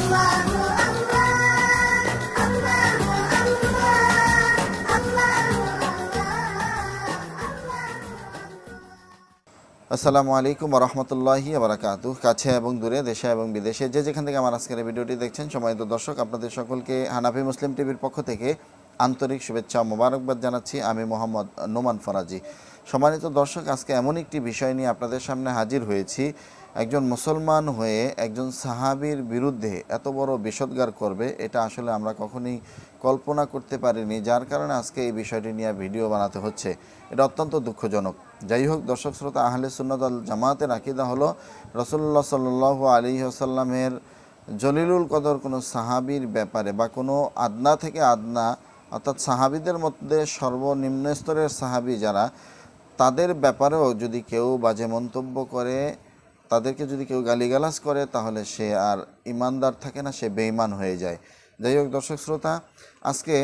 আসসালামু আলাইকুম ওয়া রাহমাতুল্লাহি ওয়া বারাকাতুহু। কাছে এবং দূরে, দেশে এবং বিদেশে যে যেখান থেকে আমার আজকের এই ভিডিওটি দেখছেন, সম্মানিত দর্শক, আপনাদের সকলকে হানাফি মুসলিম টিভির পক্ষ থেকে আন্তরিক শুভেচ্ছা ও মোবারকবাদ জানাচ্ছি। আমি মোহাম্মদ নোমান ফরাজি। সম্মানিত দর্শক, আজকে এমন একটি বিষয় নিয়ে আপনাদের সামনে হাজির হয়েছি। একজন মুসলমান হয়ে একজন সাহাবীর বিরুদ্ধে এত বড় বিষোদ্গার করবে, এটা আসলে আমরা কখনোই কল্পনা করতে পারিনি, যার কারণে আজকে এই বিষয়টি নিয়ে ভিডিও বানাতে হচ্ছে। এটা অত্যন্ত দুঃখজনক। যাই হোক দর্শক শ্রোতা, আহলে সুন্নাত ওয়াল জামাতের আকীদা হলো রাসূলুল্লাহ সাল্লাল্লাহু আলাইহি ওয়াসাল্লামের জলিলুল কদর কোনো সাহাবীর ব্যাপারে বা কোনো আদনা থেকে আদনা, অর্থাৎ সাহাবীদের মধ্যে সর্বনিম্ন স্তরের সাহাবী যারা, তাদের ব্যাপারেও যদি কেউ বাজে মন্তব্য করে, তাদেরকে যদি কেউ গালিগালাজ করে, তাহলে সে আর ইমানদার থাকে না, সে বেঈমান হয়ে যায়। যাই হোক দর্শক শ্রোতা, আজকে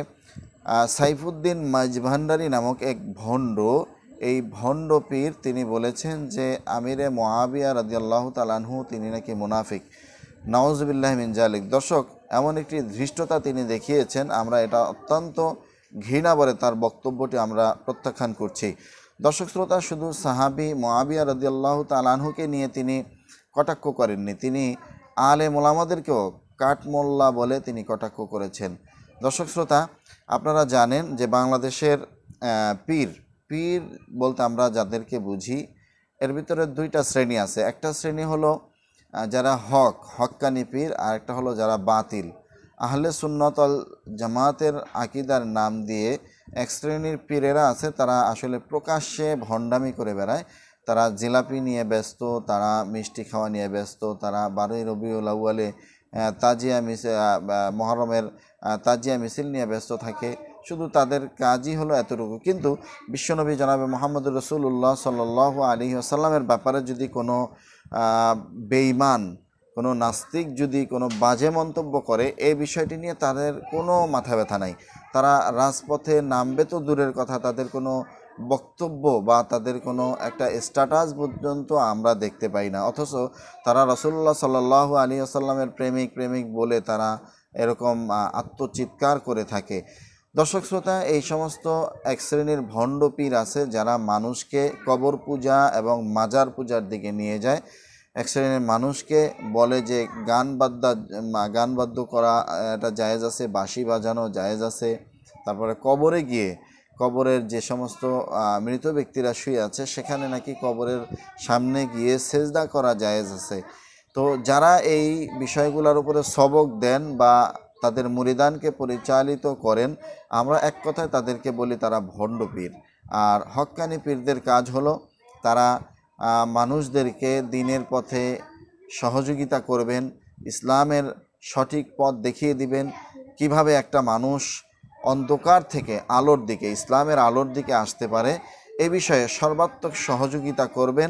সাইফুদ্দিন মাইজভান্ডারী নামক এক ভণ্ড, এই ভণ্ড পীর, তিনি বলেছেন যে আমিরে মুআবিয়া রাদিয়াল্লাহু তাআলা আনহু তিনি নাকি মুনাফিক। নাউযুবিল্লাহি মিন যালিক। দর্শক, এমন একটি ধৃষ্টতা তিনি দেখিয়েছেন, আমরা এটা অত্যন্ত ঘৃণা ভরে তার বক্তব্যটি আমরা প্রত্যাখ্যান করছি। দর্শক শ্রোতা, শুধু সাহাবী মুআবিয়া রাদিয়াল্লাহু তাআলা আনহুকে নিয়ে তিনি কটাক্ষ করেননি, তিনি আলেম ওলামাদেরকেও কাঠমোল্লা বলে তিনি কটাক্ষ করেছেন। দর্শক শ্রোতা, আপনারা জানেন যে বাংলাদেশের পীর বলতে আমরা যাদেরকে বুঝি, এর ভিতরে দুইটা শ্রেণী আছে। একটা শ্রেণী হলো যারা হক্কানি পীর, আর একটা হলো যারা বাতিল। আহলে সুন্নাত ওয়াল জামাতের আকীদার নাম দিয়ে এক শ্রেণীর পীরেরা আছে, তারা আসলে প্রকাশ্যে ভণ্ডামি করে বেড়ায়। তারা জিলাপি নিয়ে ব্যস্ত, তারা মিষ্টি খাওয়া নিয়ে ব্যস্ত, তারা 12ই রবিউল আউয়ালে তাজিয়া মিছিল, মুহররমের তাজিয়া মিছিল নিয়ে ব্যস্ত থাকে। শুধু তাদের কাজই হলো এতটুকু। কিন্তু বিশ্বনবী জনাবে মুহাম্মদুর রাসূলুল্লাহ সাল্লাল্লাহু আলাইহি ওয়াসাল্লামের ব্যাপারে যদি কোনো বেঈমান, কোনো নাস্তিক যদি কোনো বাজে মন্তব্য করে, এই বিষয়টি নিয়ে তাদের কোনো মাথা ব্যথা নাই। তারা রাজপথে নামবে তো দূরের কথা, তাদের কোনো বক্তব্য বা তাদের কোনো একটা স্ট্যাটাস পর্যন্ত আমরা দেখতে পাই না। অথচ তারা রাসূলুল্লাহ সাল্লাল্লাহু আলাইহি ওয়াসাল্লামের প্রেমিক বলে তারা এরকম আত্মচিৎকার করে থাকে। দর্শক শ্রোতা, এই সমস্ত এক শ্রেণীর ভণ্ড পীর আছে যারা মানুষকে কবর পূজা এবং মাজার পূজার দিকে নিয়ে যায়। এক শ্রেণীর মানুষকে বলে যে গান বাদ্য করা এটা জায়েজ আছে, বাঁশি বাজানো জায়েজ আছে। তারপরে কবরে গিয়ে, কবরের যে সমস্ত মৃত ব্যক্তিরা শুয়ে আছে, সেখানে নাকি কবরের সামনে গিয়ে সেজদা করা জায়েজ আছে। তো যারা এই বিষয়গুলোর উপরে সবক দেন বা তাদের মুরিদানকে পরিচালিত করেন, আমরা এক কথায় তাদেরকে বলি তারা ভণ্ড পীর। আর হক্কানি পীরদের কাজ হলো তারা মানুষদেরকে দিনের পথে সহযোগিতা করবেন, ইসলামের সঠিক পথ দেখিয়ে দিবেন, কিভাবে একটা মানুষ অন্ধকার থেকে আলোর দিকে, ইসলামের আলোর দিকে আসতে পারে, এই বিষয়ে সর্বাত্মক সহযোগিতা করবেন।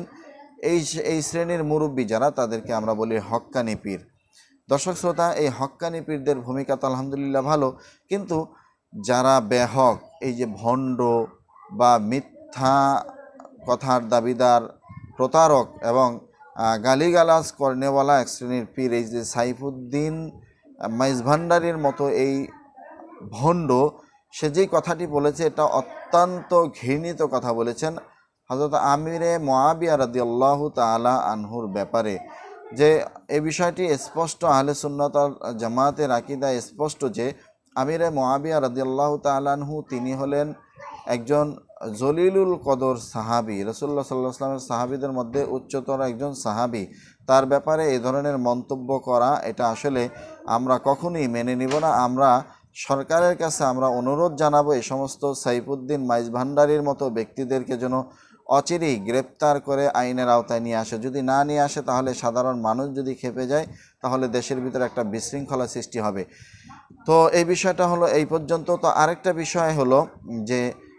এই শ্রেণীর মুরব্বী যারা, তাদেরকে আমরা বলি হক্কানি পীর। দর্শক শ্রোতা, এই হক্কানি পীরদের ভূমিকা তো আলহামদুলিল্লাহ ভালো, কিন্তু যারা বেহক, এই যে ভণ্ড বা মিথ্যা কথার দাবিদার, প্রতারক এবং গালিগালাজ করনেওয়ালা এক শ্রেণীর পীর, এই যে সাইফুদ্দিন মাইজভান্ডারীর মতো এই ভণ্ড, সে যেই কথাটি বলেছে এটা অত্যন্ত ঘৃণিত কথা বলেছেন হযরত আমিরে মুআবিয়া রাদিয়াল্লাহু তাআলা আনহুর ব্যাপারে। যে এই বিষয়টি স্পষ্ট, আহলে সুন্নাত ওয়াল জামাতের আকীদা স্পষ্ট যে আমিরে মুআবিয়া রাদিয়াল্লাহু তাআলা আনহু তিনি হলেন একজন জলিলুল কদর সাহাবী, রাসূলুল্লাহ সাল্লাল্লাহু আলাইহি ওয়াসাল্লামের সাহাবীদের মধ্যে উচ্চতর একজন সাহাবী। তার ব্যাপারে এই ধরনের মন্তব্য করা, এটা আসলে আমরা কখনোই মেনে নিব না। আমরা সরকারের কাছে আমরা অনুরোধ জানাবো, এই সমস্ত সাইফুদ্দিন মাইজভান্ডারীর মতো ব্যক্তিদেরকে যেন অচিরেই গ্রেপ্তার করে আইনের আওতায় নিয়ে আসে। যদি না নিয়ে আসে, তাহলে সাধারণ মানুষ যদি খেপে যায়, তাহলে দেশের ভিতরে একটা বিশৃঙ্খলা সৃষ্টি হবে। তো এই বিষয়টা হলো এই পর্যন্ত। তো আরেকটা বিষয় হলো যে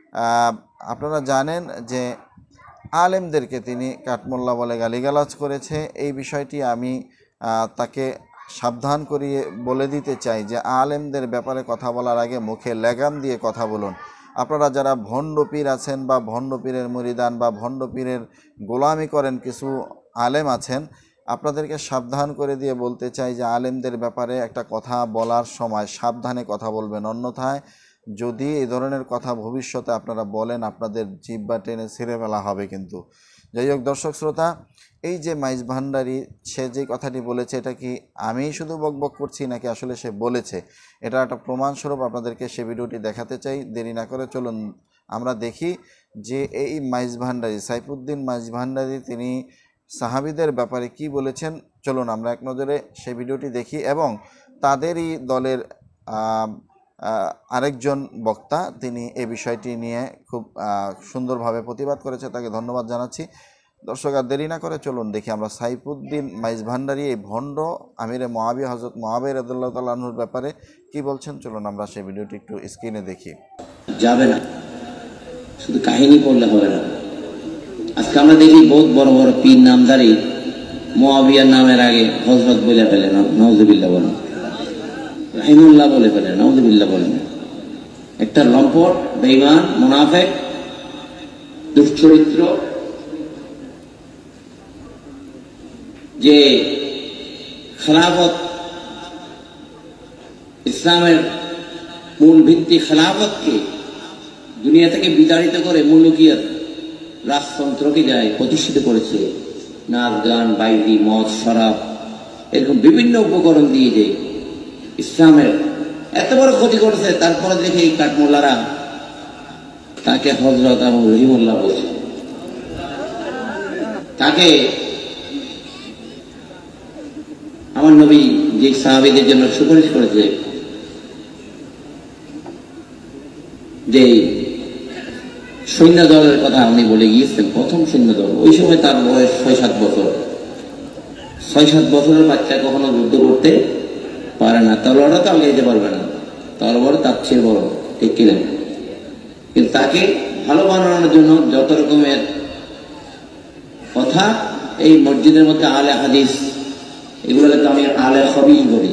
আপনারা জানেন যে আলেমদেরকে তিনি কাঠমোল্লা বলে গালিগালাজ করেছে। এই বিষয়টি আমি তাকে সাবধান করিয়ে বলে দিতে চাই যে আলেমদের ব্যাপারে কথা বলার আগে মুখে লাগাম দিয়ে কথা বলুন। আপনারা যারা ভণ্ড পীর আছেন বা ভণ্ড পীরের মুরিদান বা ভণ্ড পীরের গোলামি করেন, কিছু আলেম আছেন, আপনাদেরকে সাবধান করে দিয়ে বলতে চাই যে আলেমদের ব্যাপারে একটা কথা বলার সময় সাবধানে কথা বলবেন, অন্যথায় যদি এই ধরনের কথা ভবিষ্যতে আপনারা বলেন আপনাদের জিহ্বা টেনে ছিঁড়ে ফেলা হবে। কিন্তু যাই হোক দর্শক শ্রোতা, এই যে মাইজ ভান্ডারী সে যে কথাটি বলেছে, এটা কি আমি শুধু বকবক করছি নাকি আসলে সে বলেছে, এটা একটা প্রমাণস্বরূপ আপনাদেরকে সে ভিডিওটি দেখাতে চাই। দেরি না করে চলুন আমরা দেখি যে এই মাইজ ভান্ডারী সাইফুদ্দিন মাইজ ভান্ডারী তিনি সাহাবীদের ব্যাপারে কি বলেছেন। চলুন আমরা এক নজরে সেই ভিডিওটি দেখি এবং তাদেরই দলের আরেকজন বক্তা তিনি এই বিষয়টি নিয়ে খুব সুন্দরভাবে প্রতিবাদ করেছে, তাকে ধন্যবাদ জানাচ্ছি। দর্শক আর দেরি না করে চলুন দেখি আমরা সাইফুদ্দিন মাইজ ভান্ডারী এই ভণ্ড আমিরে মুআবিয়া হযরত মুআবিয়া রাদিয়াল্লাহু তাআলা আনহুর ব্যাপারে কি বলছেন। চলুন আমরা সেই ভিডিওটি একটু স্ক্রিনে দেখি। যাবে না, শুধু কাহিনী করলে হবে না। আজকে আমরা দেখি বহুত বড় বড় পীর নামধারী মুআবিয়ার নামের আগে হযরত বলে ফেলে, নাউযুবিল্লাহ বলেন, রাহিমুল্লাহ বলে ফেলে, নাউযুবিল্লাহ বলেন। একটা লম্পট, বেঈমান, মুনাফিক, দুশ্চরিত্র, যে খেলাফত ইসলামের মূল ভিত্তি খেলাফতকে দুনিয়া থেকে বিতাড়িত করে মুলুকিয়ত রাজতন্ত্রকে যায় প্রতিষ্ঠিত করেছে। নাচ গান, বাইরি, মদ, শরাব, এরকম বিভিন্ন উপকরণ দিয়ে যে ইসলামের এত বড় ক্ষতি করেছে, তারপরে দেখে এই কাঠমোল্লারা তাকে হযরত এবং রহিমুল্লাহ বলছে। তাকে আমার নবী যে সাহাবীদের জন্য সুপারিশ করেছে, যে সৈন্য দলের কথা উনি বলে গিয়েছেন, প্রথম সৈন্য দল, ওই সময় তার বয়স ৬-৭ বছর। ৬-৭ বছরের বাচ্চা কখনো যুদ্ধ করতে পারে না, তলোয়ারও তাও যেতে পারবে না, তলোয়ার তার চেয়ে বড়, ঠিক কিনা? কিন্তু তাকে ভালো বানানোর জন্য যত রকমের কথা, এই মসজিদের মধ্যে আলে হাদিস, এগুলোকে তো আমি আলে হাদিস বলি।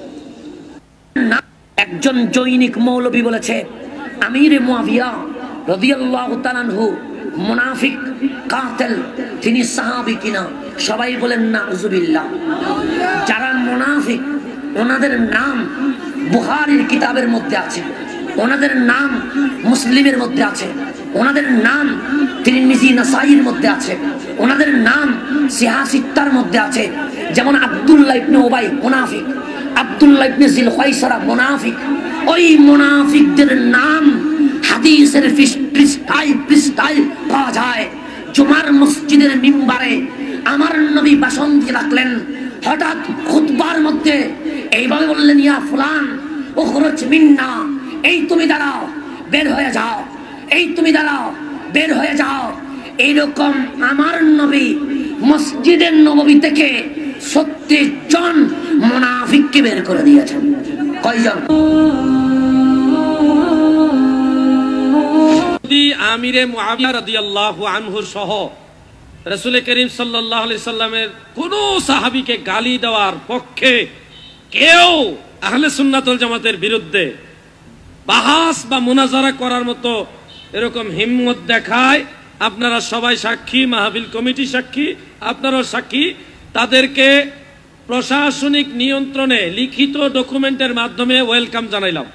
একজন জৈনিক মৌলবী বলেছে আমিরে মুআবিয়া রাদিয়াল্লাহু তাআলা আনহু মুনাফিক, কাতিল, তিনি সাহাবী কিনা? সবাই বলেন নাউযুবিল্লাহ। যারা মুনাফিক ওনাদের নাম বুখারীর কিতাবের মধ্যে আছে, ওনাদের নাম মুসলিমের মধ্যে আছে, ওনাদের নাম তিরমিজি, নাসাইর মধ্যে আছে, ওনাদের নাম সিহাসিত্তার মধ্যে আছে। যেমন আব্দুল্লাহ ইবনে উবাই মুনাফিক, আব্দুল্লাহ ইবনে জিলখায়সারা মুনাফিক। ওই মুনাফিকদের নাম হাদিসের পৃষ্ঠায় পৃষ্ঠায় পাওয়া যায়। জুমার মসজিদের মিম্বারে আমার নবী ভাষণ দিয়ে রাখলেন, হঠাৎ খুতবার মধ্যে এইভাবে বললেন, ইয়া ফুলান উখরুজ মিন্না, এই তুমি দাঁড়াও, বের হয়ে যাও, এই তুমি দাঁড়াও, বের হয়ে যাও। এইরকম আমার নবী মসজিদের নববী থেকে ৩৬ জন মুনাফিককে বের করে দিয়েছেন। কয়জন? আমিরে মুআবিয়া রাদিয়াল্লাহু আনহু সহ রাসূল করিম সাল্লাল্লাহু আলাইহি সাল্লামের কোন সাহাবীকে গালি দেওয়ার পক্ষে কেউ আহলে সুন্নাত ওয়াল জামাতের বিরুদ্ধে বাহাস বা মুনাজারা করার মতো এরকম হিম্মত দেখায়, আপনারা সবাই সাক্ষী, মাহফিল কমিটি সাক্ষী, আপনারাও সাক্ষী। তাদেরকে প্রশাসনিক নিয়ন্ত্রণে লিখিত ডকুমেন্টের মাধ্যমে ওয়েলকাম জানাইলাম।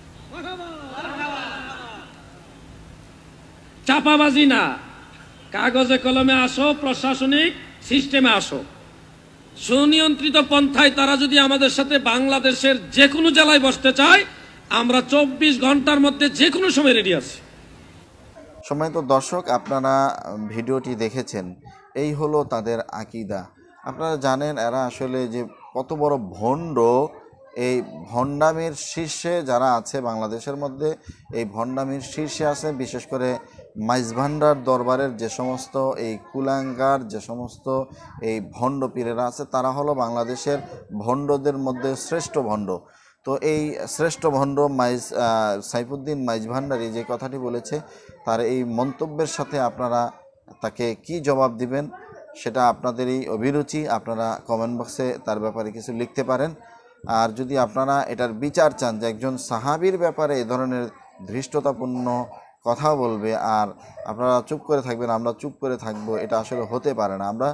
চাপাবাজি না, কাগজে কলমে আসো, প্রশাসনিক সিস্টেমে আসো। সুনিয়ন্ত্রিত পন্থায় তারা যদি আমাদের সাথে বাংলাদেশের যে কোনো জেলায় বসতে চায়, আমরা ২৪ ঘন্টার মধ্যে যে কোনো সময় রেডি আছি। সম্মানিত দর্শক, আপনারা ভিডিওটি দেখেছেন, এই হলো তাদের আকীদা। আপনারা জানেন এরা আসলে যে কত বড় ভণ্ড, এই ভণ্ডামির শীর্ষে যারা আছে বাংলাদেশের মধ্যে, এই ভণ্ডামির শীর্ষে আছে বিশেষ করে মাইজ ভান্ডার দরবারের যে সমস্ত এই কুলাঙ্গার, যে সমস্ত এই ভণ্ড পীরেরা আছে, তারা হলো বাংলাদেশের ভণ্ডদের মধ্যে শ্রেষ্ঠ ভণ্ড। তো এই শ্রেষ্ঠ ভণ্ড সাইফুদ্দিন মাইজ ভান্ডারী যে কথাটি বলেছে, তার এই মন্তব্যের সাথে আপনারা তাকে কি জবাব দিবেন সেটা আপনাদেরই অভিরুচি। আপনারা কমেন্ট বক্সে তার ব্যাপারে কিছু লিখতে পারেন। আর যদি আপনারা এটার বিচার চান যে একজন সাহাবীর ব্যাপারে এ ধরনের ধৃষ্টতাপূর্ণ কথা বলবে আর আপনারা চুপ করে থাকবেন, আমরা চুপ করে থাকবো, এটা আসলে হতে পারে না। আমরা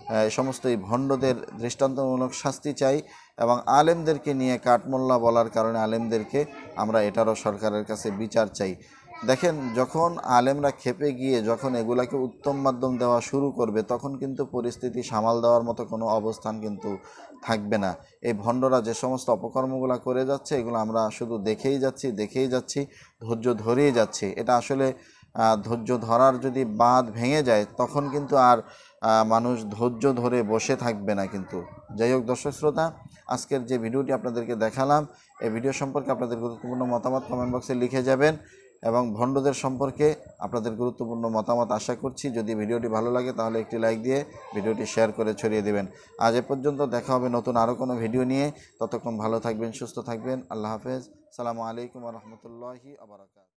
এই সমস্ত এই ভণ্ডদের দৃষ্টান্তমূলক শাস্তি চাই এবং আলেমদেরকে নিয়ে কাঠমোল্লা বলার কারণে আলেমদেরকে আমরা এটারও সরকারের কাছে বিচার চাই। দেখেন, যখন আলেমরা খেপে গিয়ে যখন এগুলাকে উত্তম মাধ্যম দেওয়া শুরু করবে তখন কিন্তু পরিস্থিতি সামাল দেওয়ার মতো কোনো অবস্থান কিন্তু থাকবে না। এই ভণ্ডরা যে সমস্ত অপকর্মগুলো করে যাচ্ছে এগুলো আমরা শুধু দেখেই যাচ্ছি, ধৈর্য ধরেই যাচ্ছি। এটা আসলে ধৈর্য ধরার যদি বাঁধ ভেঙে যায় তখন কিন্তু আর মানুষ ধৈর্য ধরে বসে থাকবে না কিন্তু। যাই হোক দর্শক শ্রোতা, আজকের যে ভিডিওটি আপনাদেরকে দেখালাম এই ভিডিও সম্পর্কে আপনাদের গুরুত্বপূর্ণ মতামত কমেন্ট বক্সে লিখে যাবেন এবং ভণ্ডদের সম্পর্কে আপনাদের গুরুত্বপূর্ণ মতামত আশা করছি। যদি ভিডিওটি ভালো লাগে তাহলে একটি লাইক দিয়ে ভিডিওটি শেয়ার করে ছড়িয়ে দেবেন। আজ এ পর্যন্ত, দেখা হবে নতুন আরও কোনো ভিডিও নিয়ে। ততক্ষণ ভালো থাকবেন, সুস্থ থাকবেন। আল্লাহ হাফেজ। আসসালামু আলাইকুম ওয়া রাহমাতুল্লাহি ওয়া বারাকাতুহু।